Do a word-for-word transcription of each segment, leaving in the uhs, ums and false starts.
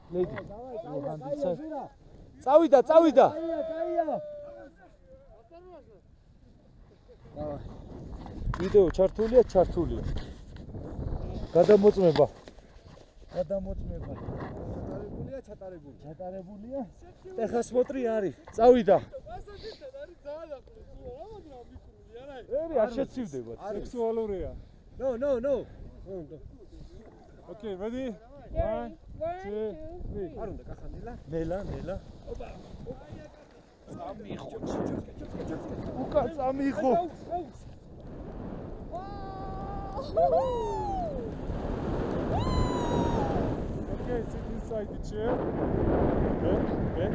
ლედი. წავიდა, წავიდა. ვიდეო ჩართულია, ჩართულია. გადამოწმება. გადამოწმება. ჩატარებულია, ჩატარებული. ჩატარებულია. ტეხასმოტრი არის. წავიდა. პასაჟირთან არის ძალიან ახლოს. რა მაგრამ მიკრული არა? ერი არ შეცივდება. სექსუალურია. No, no, no. Okay, ready? One, two, three. არ უნდა კახანილა. ნელა, ნელა. ოპა. წამიხო. უკან წამიხო. Okay, sit inside the chair. Back, back.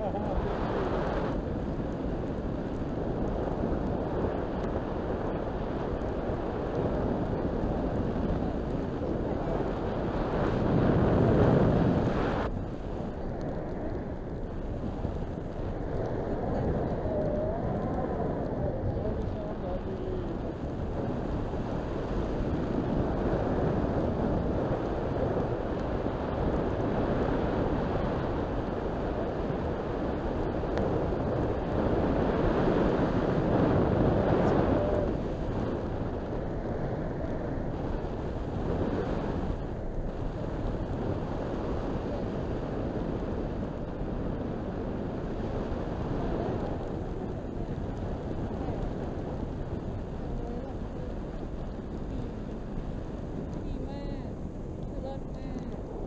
ดีมากคือเลิศมาก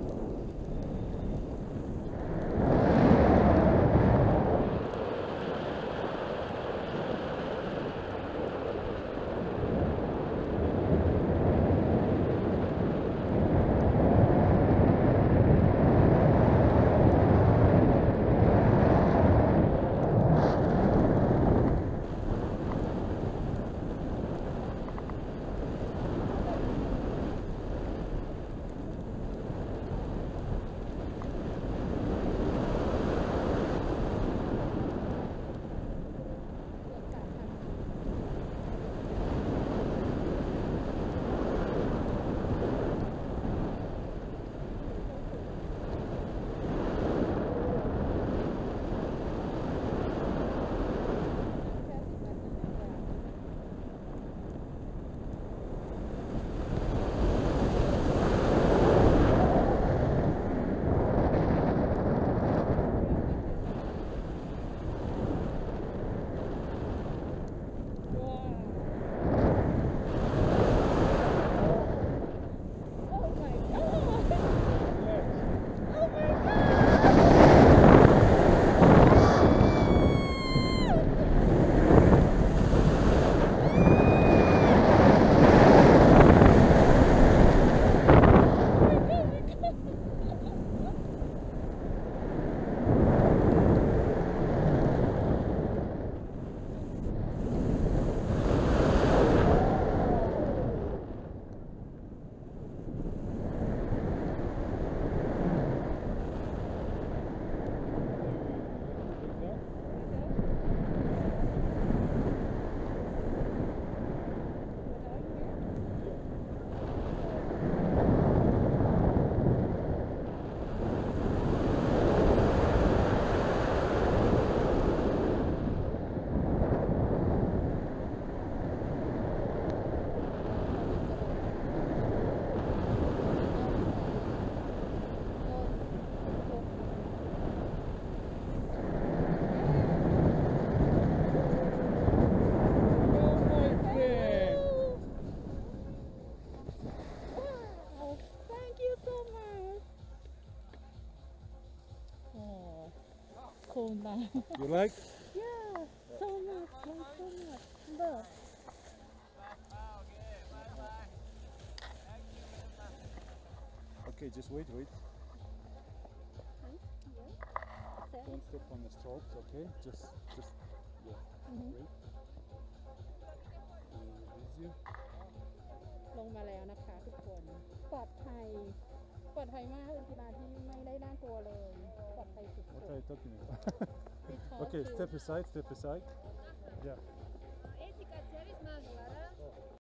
cool now. You like? Yeah, so much, like so much. Look. Okay, just wait, wait. Yeah. Don't step on the strokes, okay? Just, just, yeah. Mhm. Wait. Uh, easier. ลงมาแล้วนะคะทุกคน ปลอดภัย ปลอดภัยมากเป็นกีฬาที่ไม่ได้น่ากลัวเลย ปลอดภัยสุด What are you talking about? ๆ Because Okay, to- step aside, step aside. Yeah.